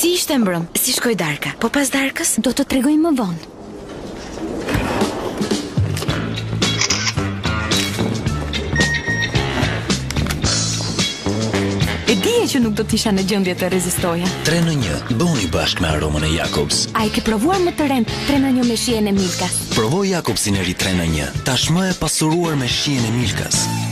Si ishte mbrëm? Si shkoi darka? Po pas darkës? Do të tregoj më vonë. E dije që nuk do t'isha në gjendje të rezistoja. 3-1, bëhuni bashkë me aromën e Jakobs. A i ke provuar më të rend 3-1 me shijen e Milkas? Provoj Jakobsin e ri 3-1, tashmë e pasuruar me shijen e Milkas.